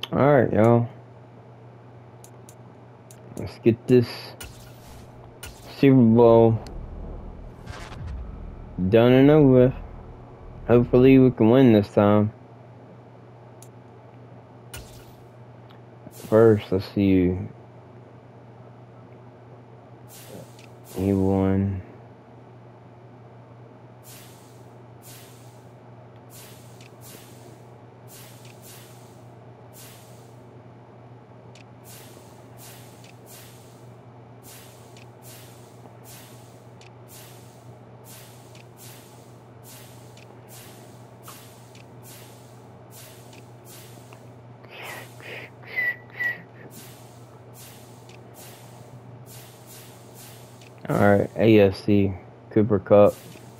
Alright, y'all. Let's get this Super Bowl done and over with. Hopefully we can win this time. First, let's see. He won. Alright, AFC Cooper Cup.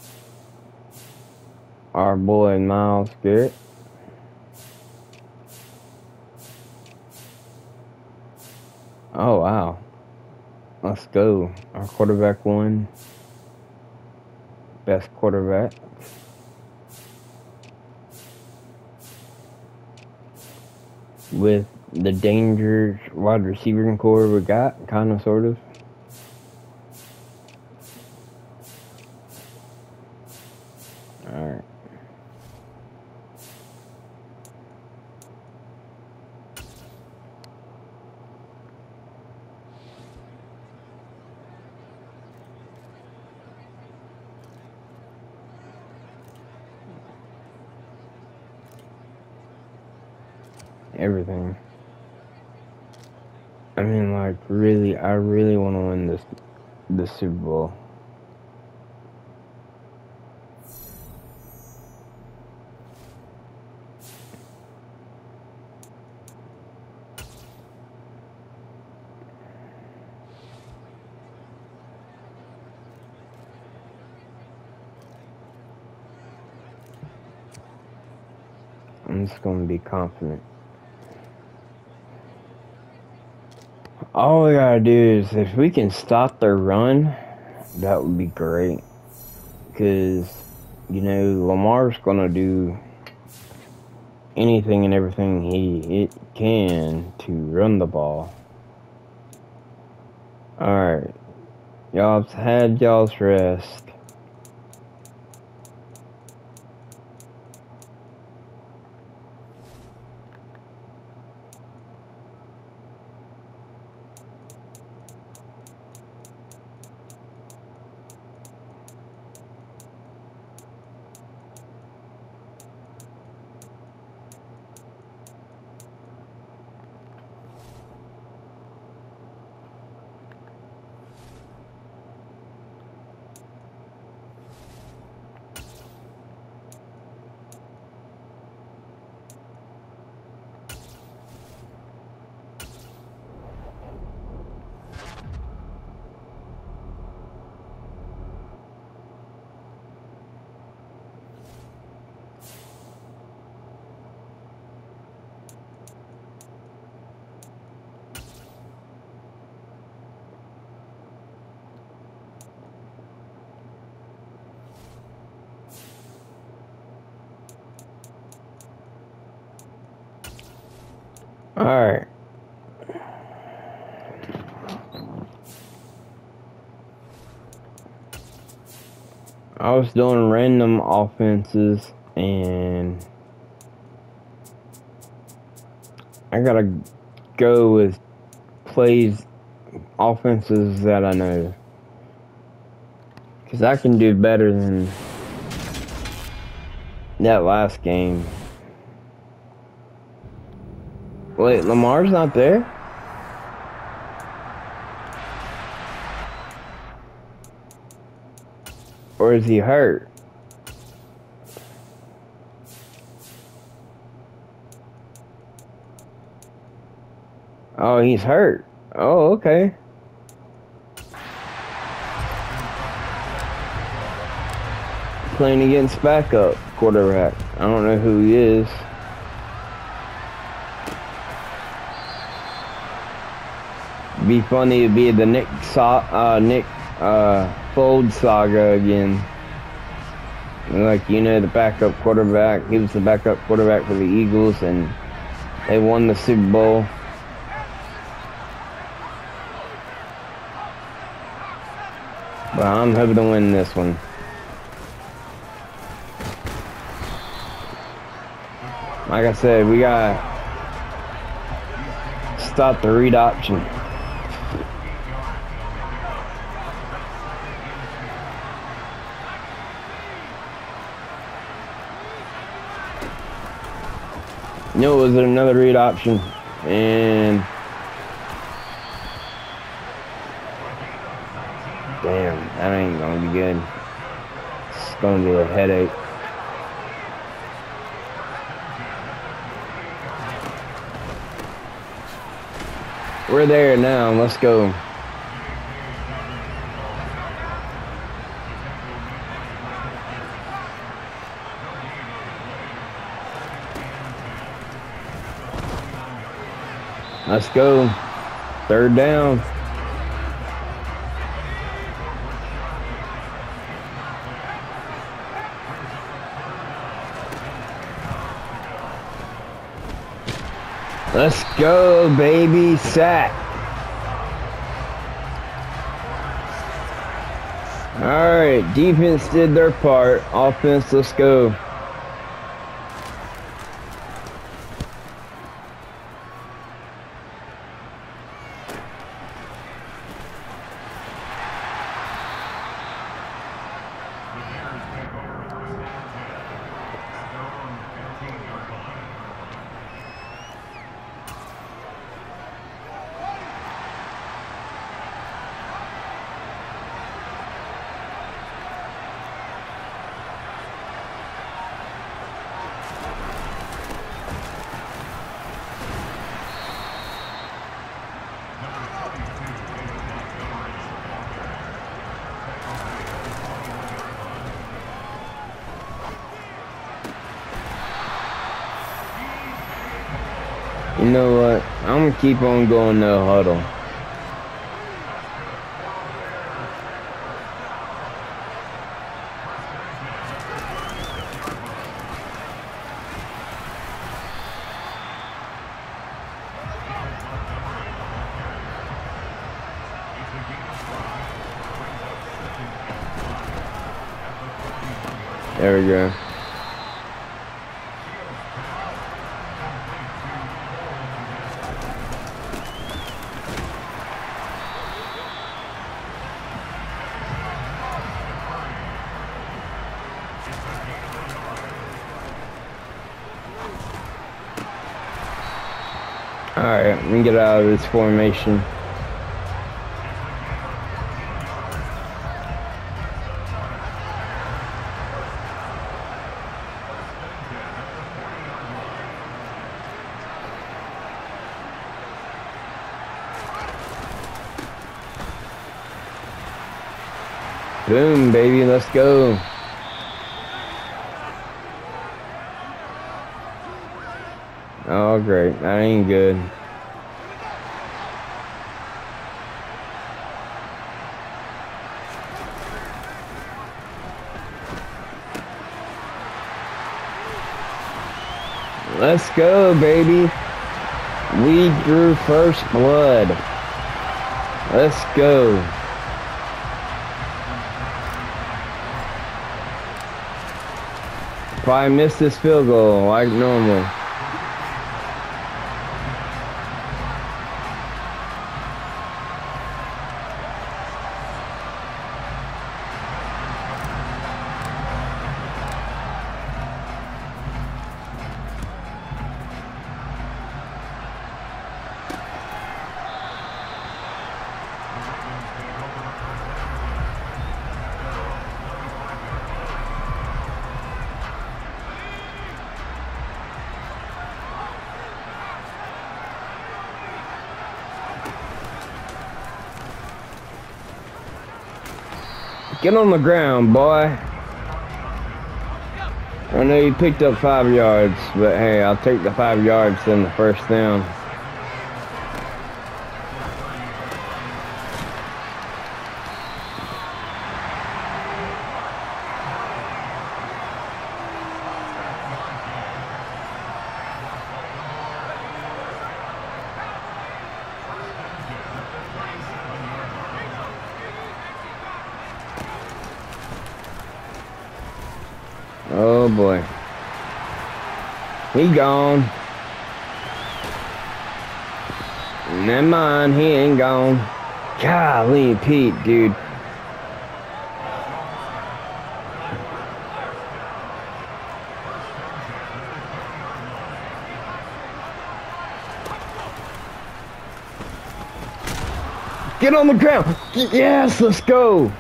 Our boy Miles Garrett. Oh wow. Let's go. Our quarterback won. Best quarterback. With the danger wide receiving core we got, kind of, sort of. Alright. Everything. I mean, like, really, I really want to win this Super Bowl. I'm just gonna be confident. All we gotta do is, if we can stop their run, that would be great. Because, you know, Lamar's gonna do anything and everything he can to run the ball. Alright. Y'all's had y'all's rest. Alright. I was doing random offenses, and I gotta go with plays, offenses that I know. Because I can do better than that last game. Wait, Lamar's not there? Or is he hurt? Oh, he's hurt. Oh, okay. Playing against backup quarterback. I don't know who he is. Be funny to be the Nick Fold saga again. Like, you know, the backup quarterback. He was the backup quarterback for the Eagles, and They won the Super Bowl. But I'm hoping to win this one. Like I said, we gotta stop the read option. You know, it was another read option, and damn, that ain't gonna be good. It's gonna be a headache. We're there now. Let's go. Let's go. Third down. Let's go, baby. Sack. All right. Defense did their part. Offense, let's go. You know what? I'm gonna keep on going no huddle. There we go. Alright, let me get out of this formation. Boom, baby, let's go. Oh, great. That ain't good. Let's go, baby. We drew first blood. Let's go. If I miss this field goal like normal. Get on the ground, boy. I know you picked up 5 yards, but hey, I'll take the 5 yards than the first down. Oh boy. He gone. Never mind, he ain't gone. Golly, Pete, dude. Get on the ground. Yes, let's go.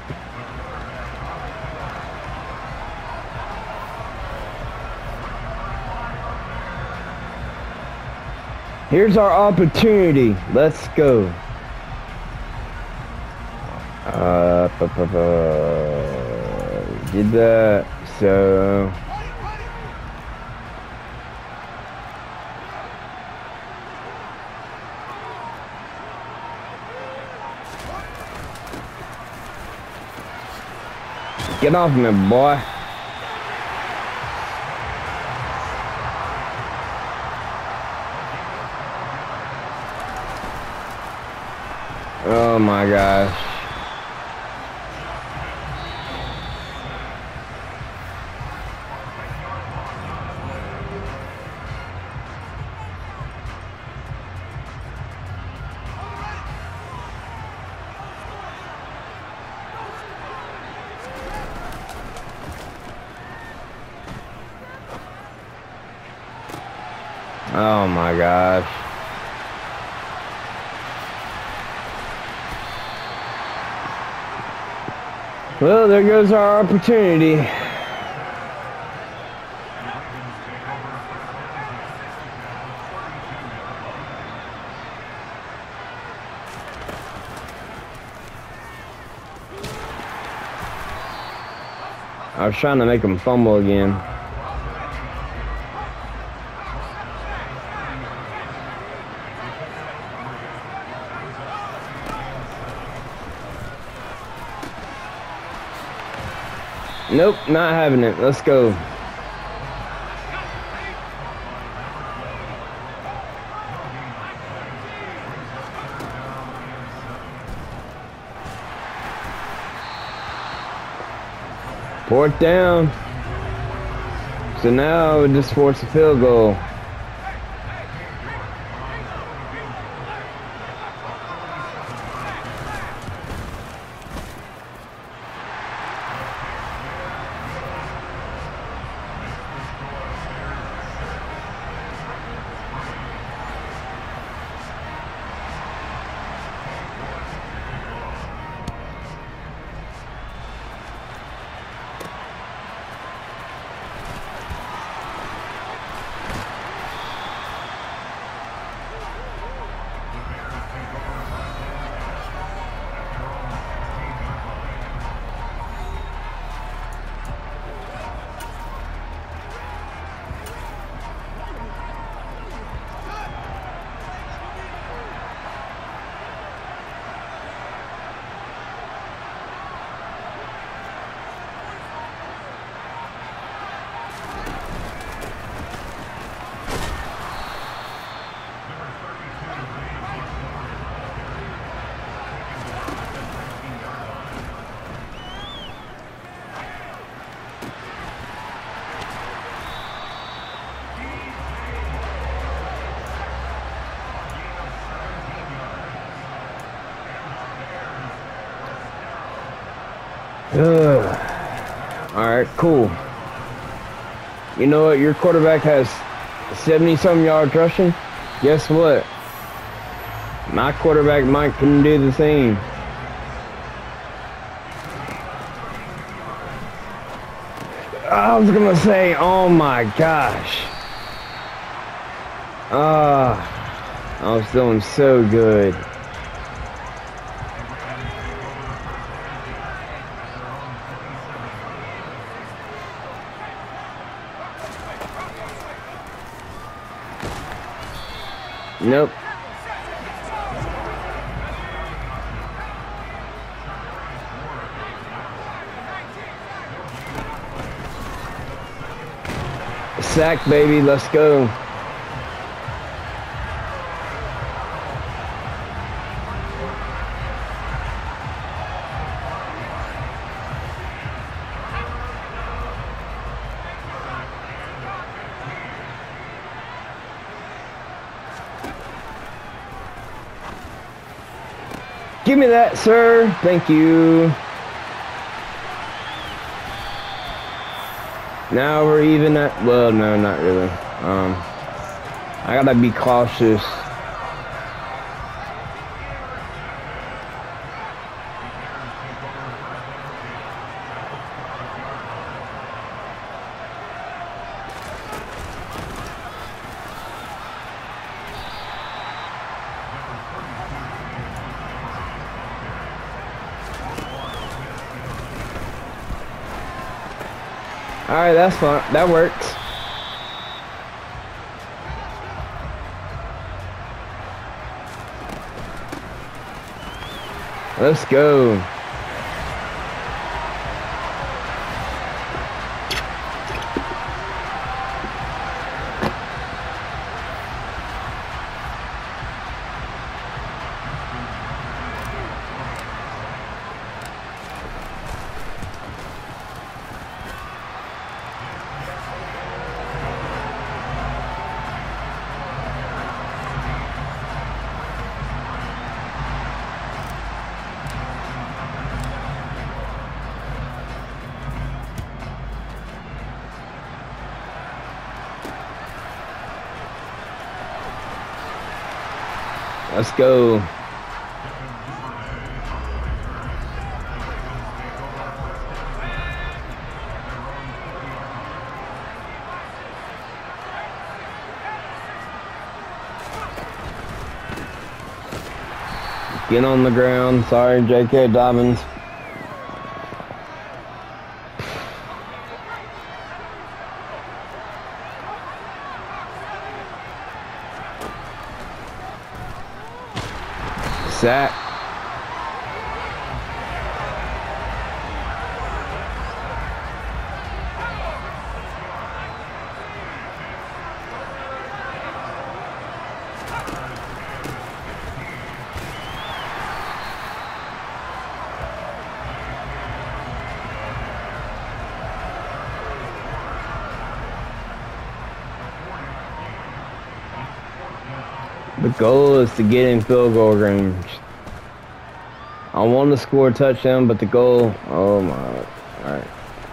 Here's our opportunity. Let's go. Did that. So. Get off me, boy. Oh my gosh. Oh my gosh. Well, there goes our opportunity. I was trying to make him fumble again. Nope, not having it. Let's go. Fourth down. So now it just force a field goal. Alright, cool. You know what? Your quarterback has 70-some yards rushing. Guess what? My quarterback might can do the same. I was gonna say, oh my gosh. I was feeling so good. Nope. Sack, baby, let's go. Give me that, sir. Thank you. Now we're even at, well, no, not really. I gotta be cautious. Alright, that's fine. That works. Let's go. Let's go. Get on the ground. Sorry, J.K. Dobbins. Sack. The goal is to get in field goal range. I want to score a touchdown, but the goal, oh my, all right.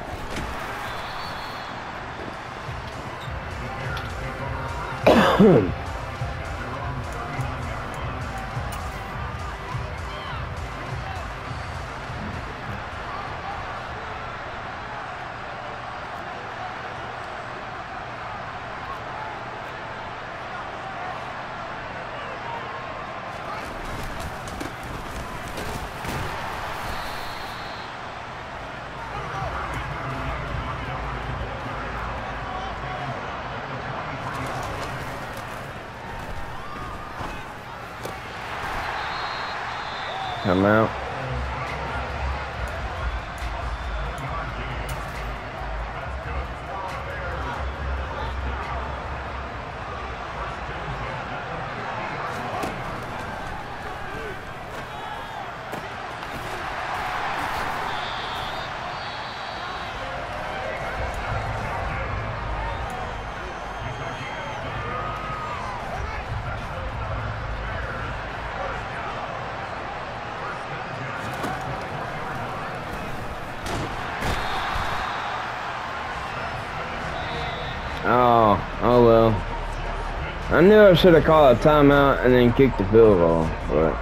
Come out. Oh well. I knew I should have called a timeout and then kicked the field goal, but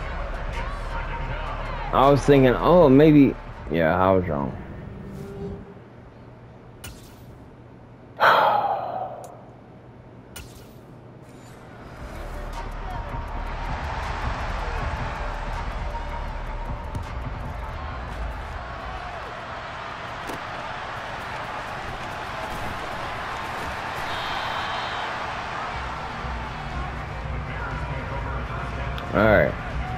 I was thinking, oh, maybe, yeah, I was wrong. All right.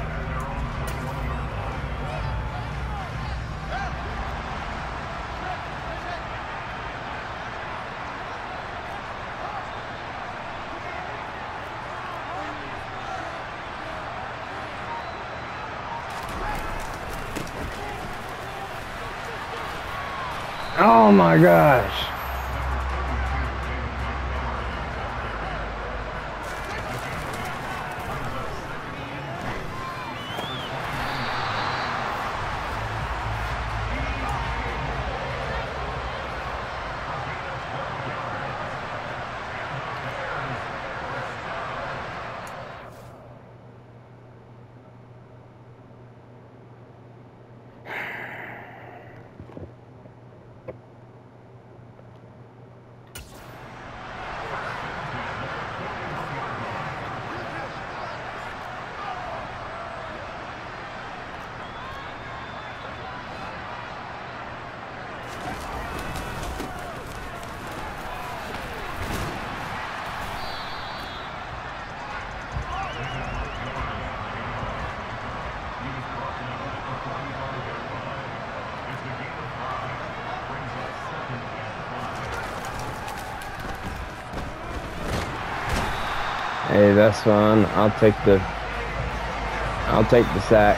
Oh my gosh. Hey, that's fine. I'll take the sack.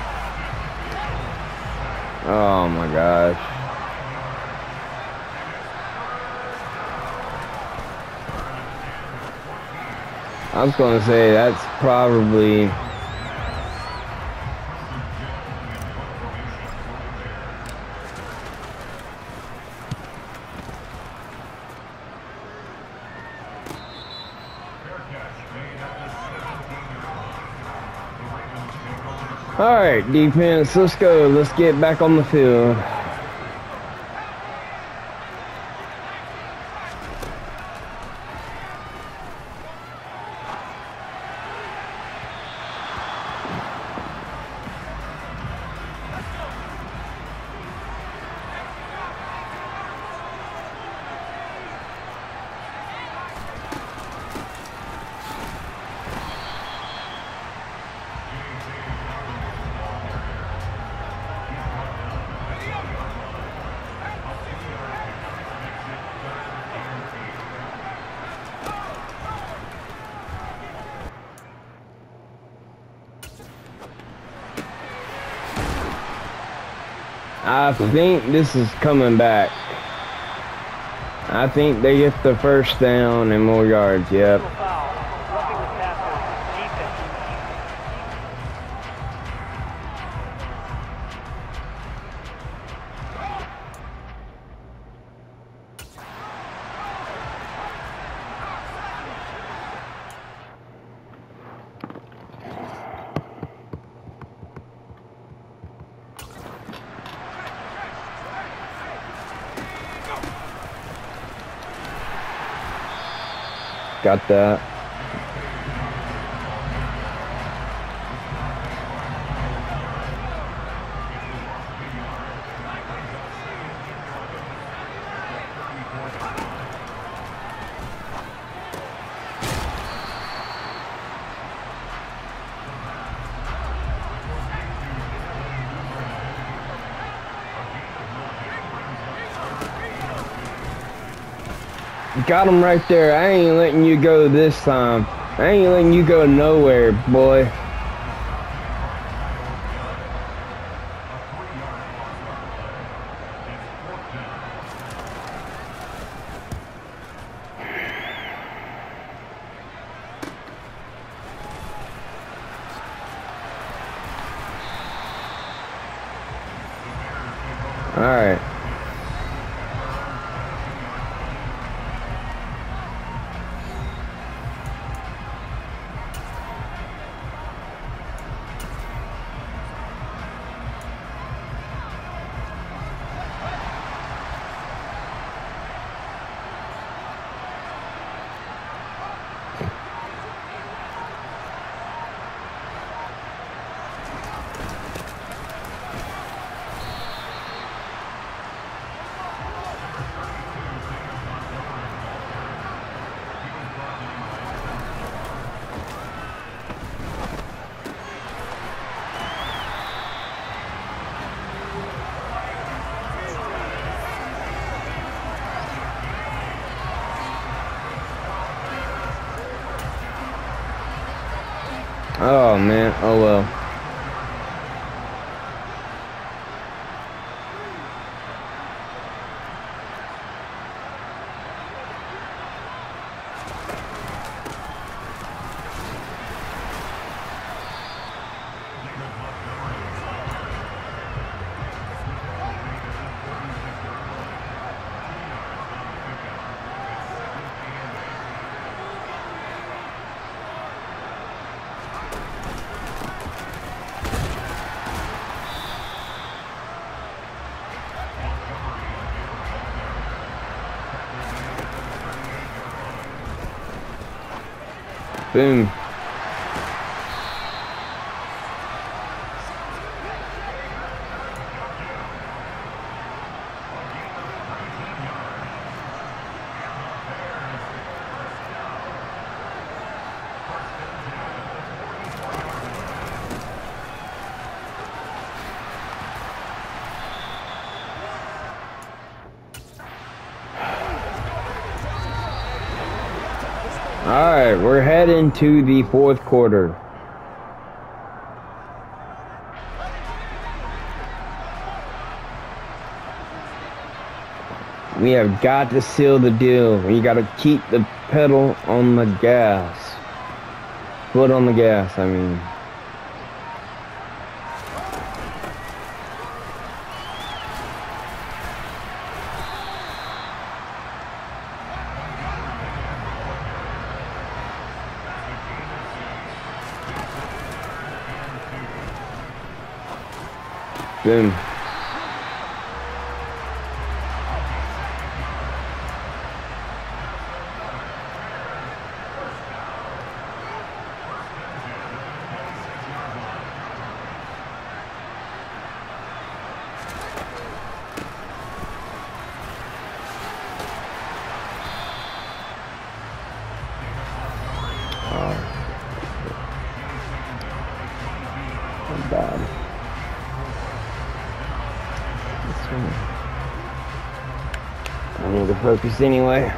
Oh my gosh. I was gonna say that's probably all right, defense, let's go. Let's get back on the field. I think this is coming back. I think they get the first down and more yards. Yep. Got that. Got him right there. I ain't letting you go this time. I ain't letting you go nowhere, boy. All right. Oh man, oh well. Boom. All right. Alright, we're heading to the fourth quarter. We have got to seal the deal. We got to keep the pedal on the gas. Foot on the gas, I mean. Boom. Bad. I need to focus anyway.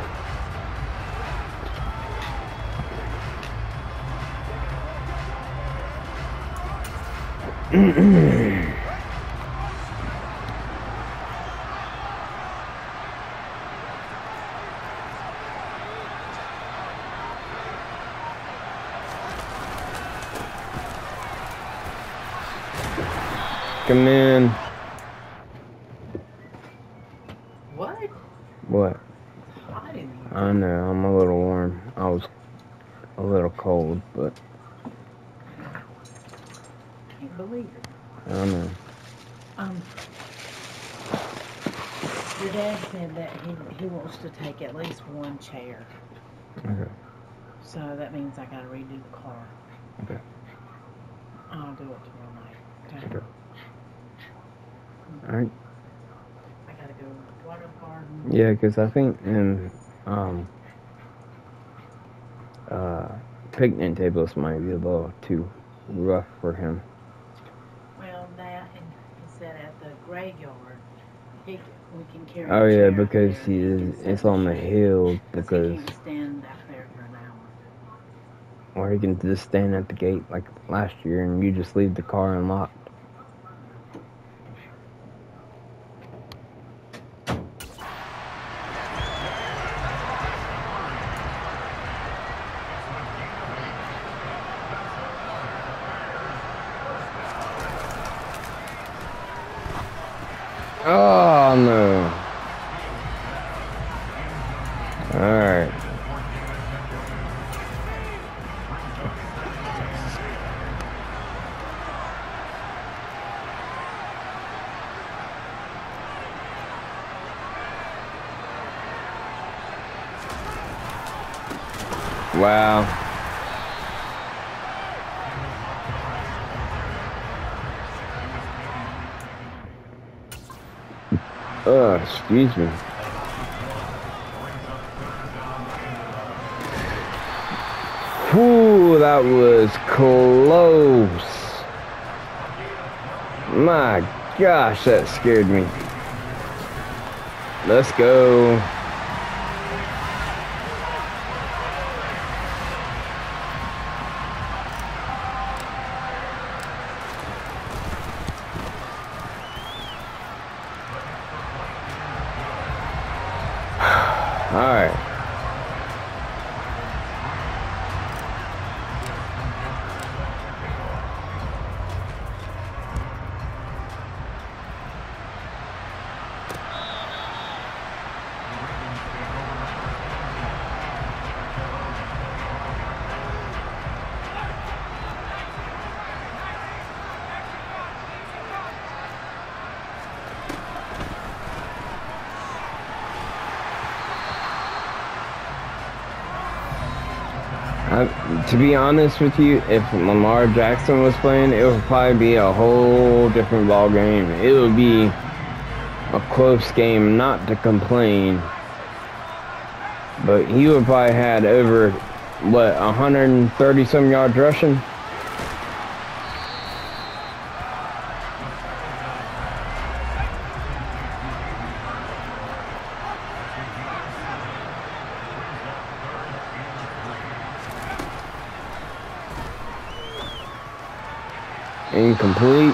Come in. What? What? Hot in here. I know, I'm a little warm. I was a little cold, but Can't believe it. I don't know. Your dad said that he wants to take at least one chair. Okay. So that means I gotta redo the car. Okay. I'll do it tomorrow night. Okay. Okay. Alright. I gotta go water the garden. Yeah, because I think picnic tables might be a little too rough for him. Well, that and he said at the graveyard, we can carry. Oh the yeah, chair because there. He can sit it's in on the shade. hill. 'Cause Because he can't stand out there for an hour. or he can just stand at the gate like last year, and you just leave the car unlocked. Oh no. Alright. Wow. Excuse me. Whew, that was close. My gosh, that scared me. Let's go. All right. To be honest with you, if Lamar Jackson was playing, it would probably be a whole different ball game. It would be a close game, not to complain. But he would probably had over, what, 130 some yards rushing? Incomplete.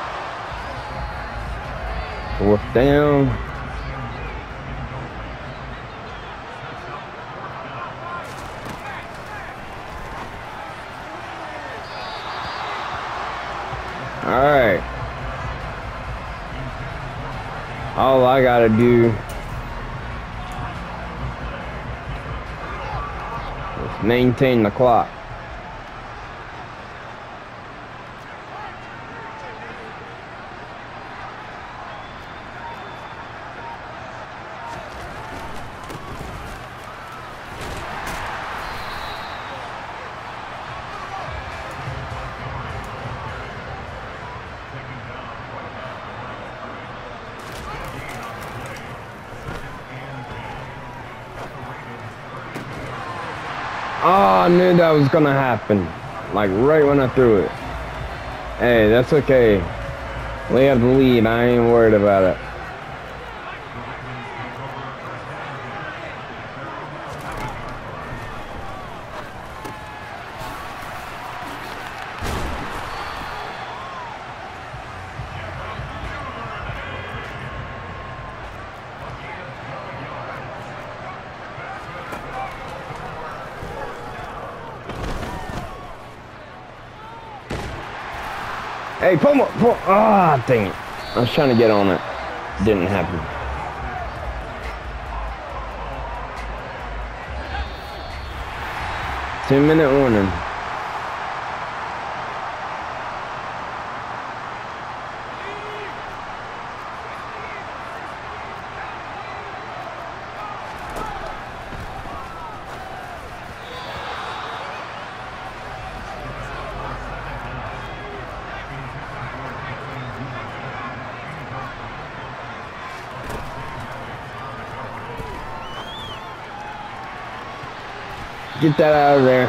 Fourth down. All right. All I gotta do is maintain the clock. Oh, I knew that was gonna happen. Like right when I threw it. Hey, that's okay. We have the lead. I ain't worried about it. Hey, pull. Ah, dang it. I was trying to get on it. Didn't happen. Two-minute warning. Get that out of there.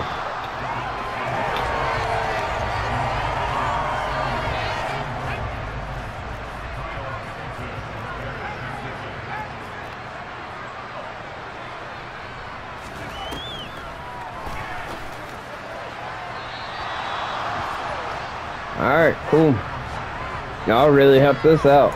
All right, cool. Y'all really helped us out.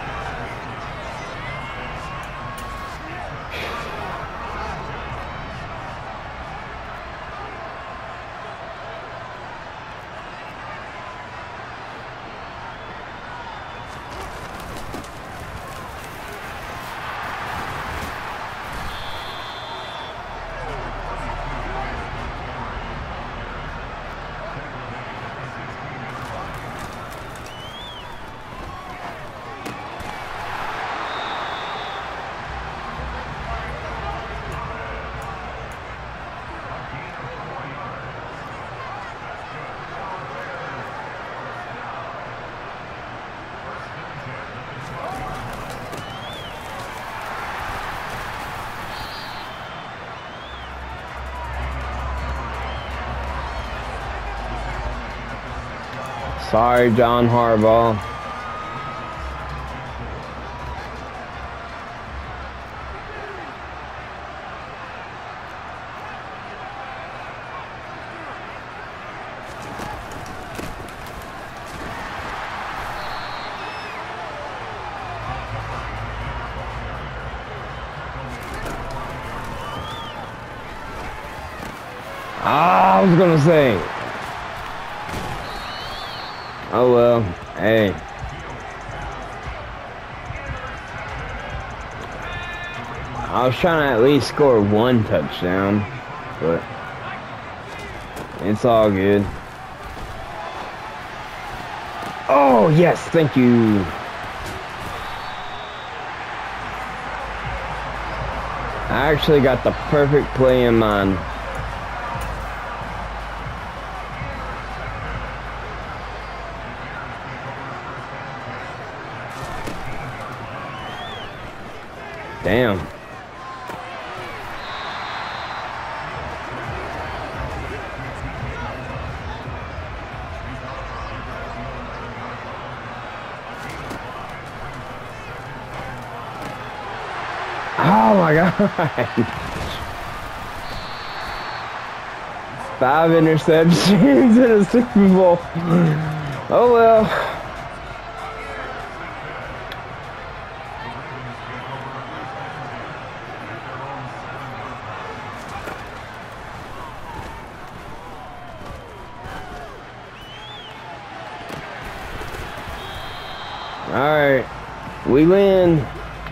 Sorry, John Harbaugh. I was gonna say. Oh well, hey. I was trying to at least score one touchdown, but it's all good. Oh yes, thank you. I actually got the perfect play in mind. Damn. Oh my God. 5 interceptions in a Super Bowl. Oh well. Alright. We win.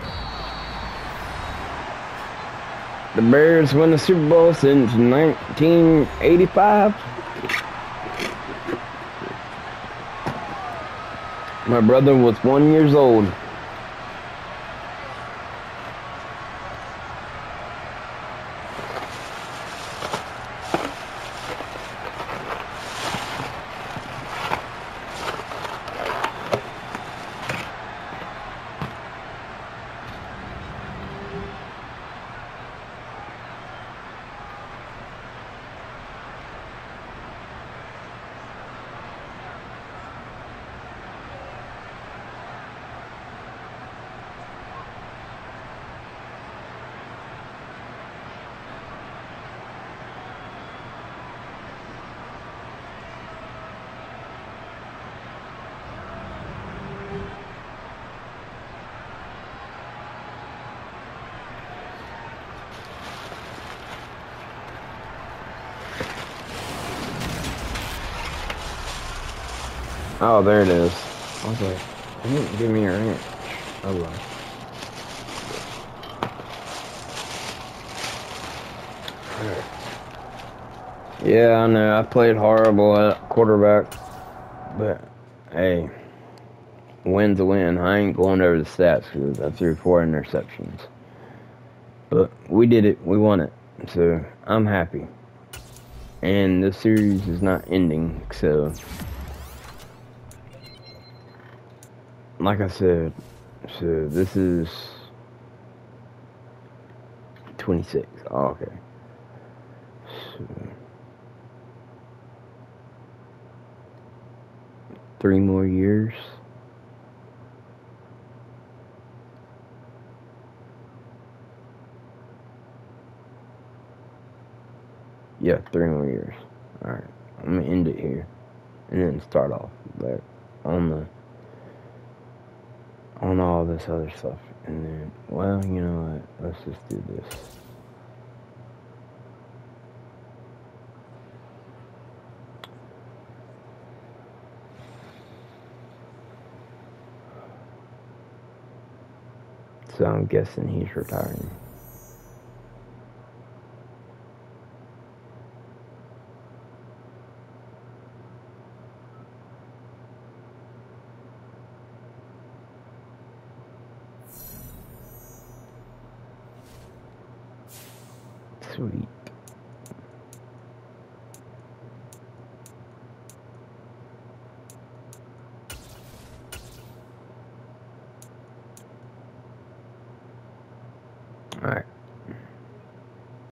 The Bears win the Super Bowl since 1985. My brother was 1 year old. Oh, there it is. I was like, it didn't give me a ranch. Oh well. Yeah, I know. I played horrible at quarterback, but hey, win's a win. I ain't going over the stats because I threw 4 interceptions. But we did it. We won it. So I'm happy. And the series is not ending, so like I said, so this is 26. Oh, okay. So 3 more years. Yeah, 3 more years. Alright. I'm gonna end it here. And then start off back on all this other stuff. And then, well, you know what? Let's just do this. So I'm guessing he's retiring. Sweet.